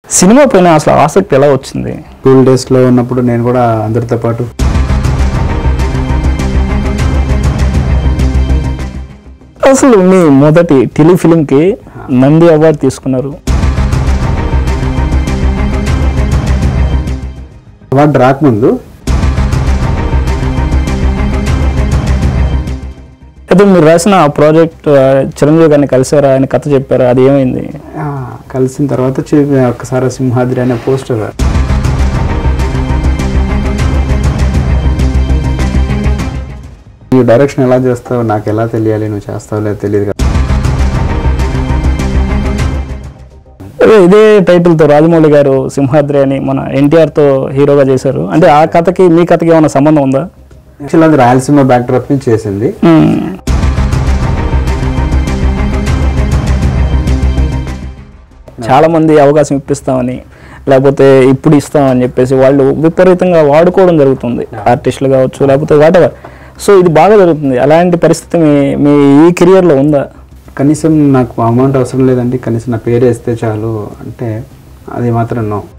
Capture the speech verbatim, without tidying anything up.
Cinema పైన అసలు ఆసక్తి ఎలా వచ్చింది? స్కూల్ డేస్లో ఉన్నప్పుడు నేను కూడా అందరితో పాటు అసలు మీ మొదటి టెలిఫిలింకి నంది అవార్డు తీసుకున్నారు. అవార్డు రాకముందు అయితే మీరు రాసిన ఆ ప్రాజెక్ట్ చిరంజీవి గారిని కలిసారా, ఆయన కథ చెప్పారా, అది ఏమైంది? కలిసిన తర్వాత ఒక్కసారి సింహాద్రి అనే పోస్టర్ ఈ డైరెక్షన్ ఎలా చేస్తావు నాకు ఎలా తెలియాలి, నువ్వు చేస్తావు లేదు తెలియదు కదా. ఇదే టైటిల్తో రాజమౌళి గారు సింహాద్రి అని మన ఎన్టీఆర్తో హీరోగా చేశారు. అంటే ఆ కథకి మీ కథకి ఏమైనా సంబంధం ఉందా? యాక్చువల్ అది రాయలసీమ బ్యాక్డ్రాప్ నుంచి చేసింది. చాలా మంది అవకాశం ఇప్పిస్తామని లేకపోతే ఇప్పుడు ఇస్తామని చెప్పేసి వాళ్ళు విపరీతంగా వాడుకోవడం జరుగుతుంది, ఆర్టిస్టులు కావచ్చు లేకపోతే వాటెవర్. సో ఇది బాగా జరుగుతుంది. అలాంటి పరిస్థితి మీ మీ ఈ కెరియర్లో ఉందా? కనీసం నాకు అమౌంట్ అవసరం లేదండి, కనీసం నా పేరు వేస్తే చాలు అంటే అది మాత్రం నో.